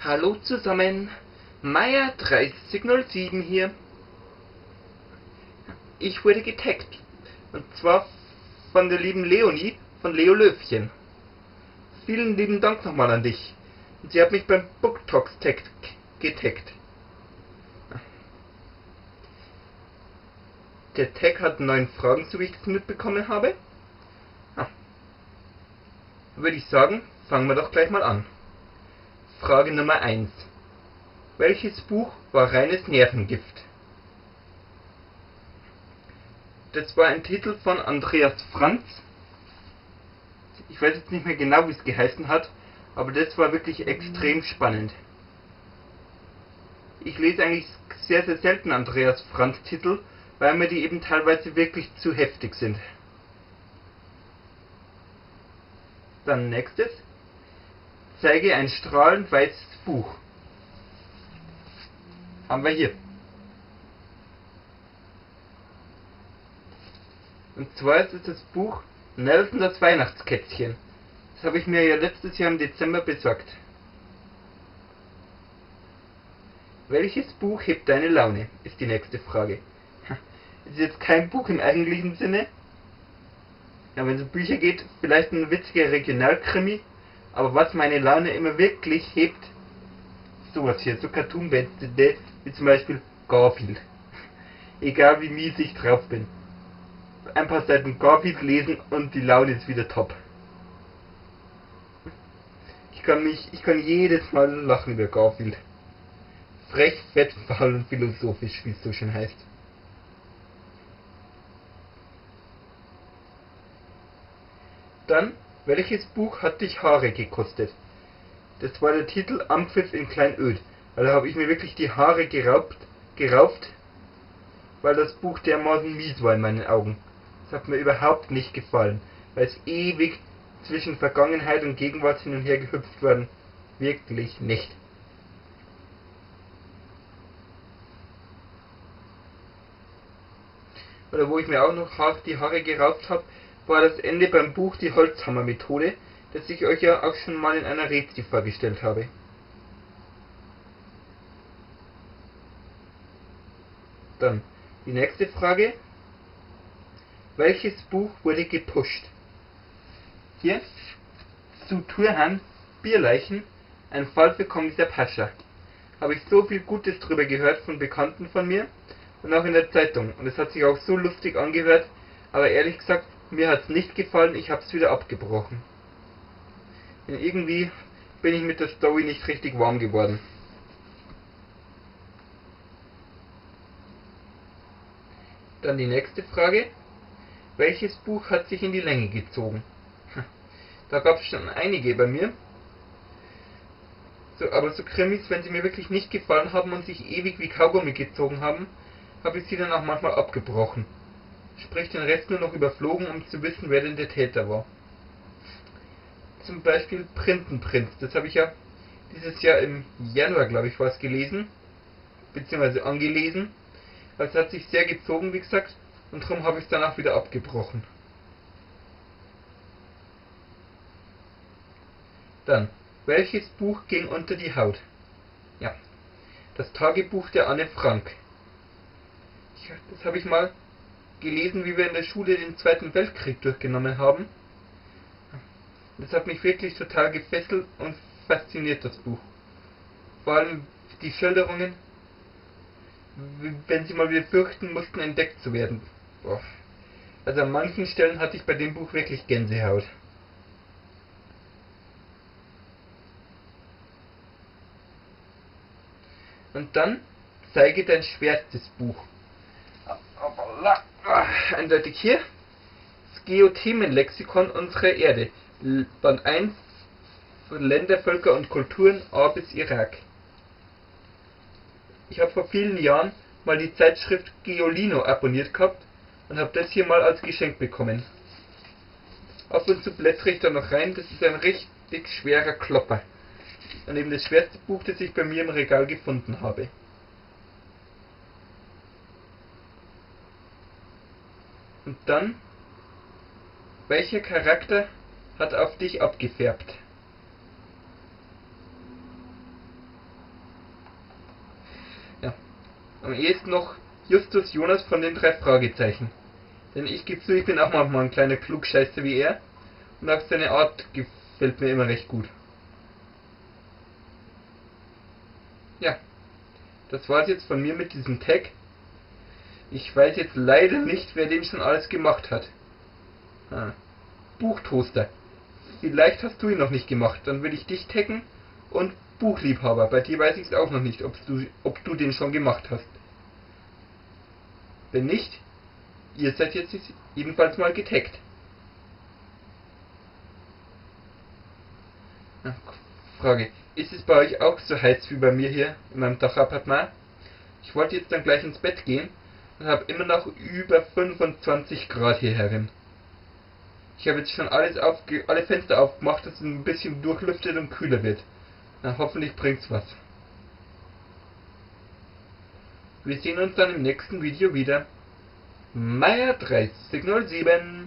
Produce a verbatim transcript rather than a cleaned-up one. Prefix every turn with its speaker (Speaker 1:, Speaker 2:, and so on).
Speaker 1: Hallo zusammen, Meier dreißig null sieben hier. Ich wurde getaggt. Und zwar von der lieben Leonie von Leo Löwchen. Vielen lieben Dank nochmal an dich. Und sie hat mich beim BookTalks Tag getaggt. Der Tag hat neun Fragen, so wie ich das mitbekommen habe. Ah. Würde ich sagen, fangen wir doch gleich mal an. Frage Nummer eins. Welches Buch war reines Nervengift? Das war ein Titel von Andreas Franz. Ich weiß jetzt nicht mehr genau, wie es geheißen hat, aber das war wirklich extrem spannend. Ich lese eigentlich sehr, sehr selten Andreas Franz Titel, weil mir die eben teilweise wirklich zu heftig sind. Dann nächstes. Zeige ein strahlend weißes Buch. Haben wir hier. Und zwar ist es das Buch Nelson das Weihnachtskätzchen. Das habe ich mir ja letztes Jahr im Dezember besorgt. Welches Buch hebt deine Laune? Ist die nächste Frage. Ist jetzt kein Buch im eigentlichen Sinne. Ja, wenn es um Bücher geht, vielleicht ein witziger Regionalkrimi. Aber was meine Laune immer wirklich hebt, sowas hier, so Cartoon-Bände, wie zum Beispiel Garfield. Egal wie mies ich drauf bin. Ein paar Seiten Garfield lesen und die Laune ist wieder top. Ich kann mich, ich kann jedes Mal lachen über Garfield. Frech, fett, faul und philosophisch, wie es so schön heißt. Dann, welches Buch hat dich Haare gekostet? Das war der Titel Ampfiff in Kleinöd. Also habe ich mir wirklich die Haare geraubt, gerauft, weil das Buch dermaßen mies war in meinen Augen. Das hat mir überhaupt nicht gefallen, weil es ewig zwischen Vergangenheit und Gegenwart hin und her gehüpft worden. Wirklich nicht. Oder wo ich mir auch noch die Haare geraubt habe, war das Ende beim Buch Die Holzhammer-Methode, das ich euch ja auch schon mal in einer Rätsel vorgestellt habe. Dann die nächste Frage. Welches Buch wurde gepusht? Hier, zu Turhan, Bierleichen, ein Fall für Kommissar Pascha. Habe ich so viel Gutes drüber gehört von Bekannten von mir und auch in der Zeitung. Und es hat sich auch so lustig angehört, aber ehrlich gesagt, mir hat es nicht gefallen, ich habe es wieder abgebrochen. Denn irgendwie bin ich mit der Story nicht richtig warm geworden. Dann die nächste Frage. Welches Buch hat sich in die Länge gezogen? Da gab es schon einige bei mir. So, aber so Krimis, wenn sie mir wirklich nicht gefallen haben und sich ewig wie Kaugummi gezogen haben, habe ich sie dann auch manchmal abgebrochen. Sprich den Rest nur noch überflogen, um zu wissen, wer denn der Täter war. Zum Beispiel Prinzenprinz, das habe ich ja dieses Jahr im Januar, glaube ich, was gelesen, beziehungsweise angelesen. Also hat sich sehr gezogen, wie gesagt, und darum habe ich es danach wieder abgebrochen. Dann, welches Buch ging unter die Haut? Ja, das Tagebuch der Anne Frank. Ich, das habe ich mal gelesen, wie wir in der Schule den Zweiten Weltkrieg durchgenommen haben. Das hat mich wirklich total gefesselt und fasziniert, das Buch. Vor allem die Schilderungen, wenn sie mal wieder fürchten mussten, entdeckt zu werden. Boah. Also an manchen Stellen hatte ich bei dem Buch wirklich Gänsehaut. Und dann zeige dein schwerstes Buch. Eindeutig hier. Das Geothemenlexikon unserer Erde. Band eins von Länder, Völker und Kulturen A bis Irak. Ich habe vor vielen Jahren mal die Zeitschrift Geolino abonniert gehabt und habe das hier mal als Geschenk bekommen. Ab und zu blättere ich da noch rein, das ist ein richtig schwerer Klopper. Und eben das schwerste Buch, das ich bei mir im Regal gefunden habe. Und dann, welcher Charakter hat auf dich abgefärbt? Am ehesten noch Justus Jonas von den drei Fragezeichen. Denn ich gebe zu, ich bin auch manchmal ein kleiner Klugscheißer wie er. Und auch seine Art gefällt mir immer recht gut. Ja, das war's jetzt von mir mit diesem Tag. Ich weiß jetzt leider nicht, wer den schon alles gemacht hat. Ah. Buchtoaster. Vielleicht hast du ihn noch nicht gemacht. Dann will ich dich taggen. Und Buchliebhaber. Bei dir weiß ich es auch noch nicht, ob du, ob du den schon gemacht hast. Wenn nicht, ihr seid jetzt jedenfalls mal getaggt. Frage. Ist es bei euch auch so heiß wie bei mir hier in meinem Dachappartement? Ich wollte jetzt dann gleich ins Bett gehen und habe immer noch über fünfundzwanzig Grad hier herin. Ich habe jetzt schon alles aufge alle Fenster aufgemacht, dass es ein bisschen durchlüftet und kühler wird. Na, hoffentlich bringt's was. Wir sehen uns dann im nächsten Video wieder. Meier dreißig null sieben